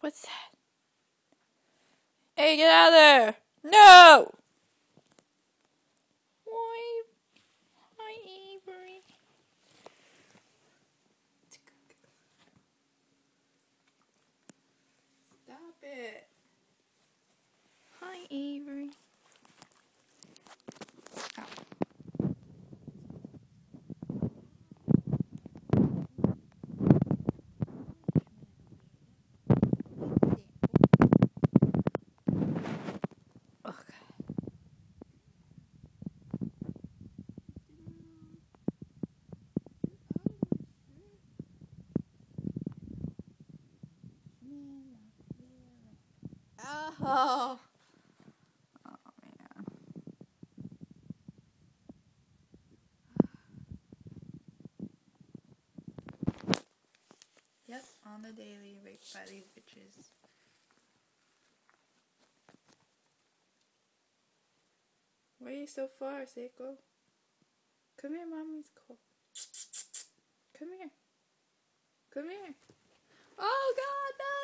What's that? Hey, get out of there! No! Why? Hi, Avery. Stop it. Hi, Avery. Oh. Oh, man. Yep, on the daily, raped by these bitches. Why are you so far, Seiko? Come here, mommy's cold. Come here. Come here. Oh, God, no!